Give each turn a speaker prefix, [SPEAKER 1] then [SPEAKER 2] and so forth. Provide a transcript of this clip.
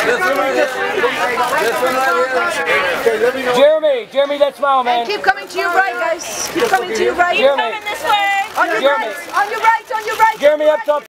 [SPEAKER 1] Jeremy, that smile, man.
[SPEAKER 2] And keep coming to your right, guys. Keep coming to your right.
[SPEAKER 1] Jeremy.
[SPEAKER 3] Coming this way.
[SPEAKER 2] On your right, on your right, on your right.
[SPEAKER 1] Jeremy, up top.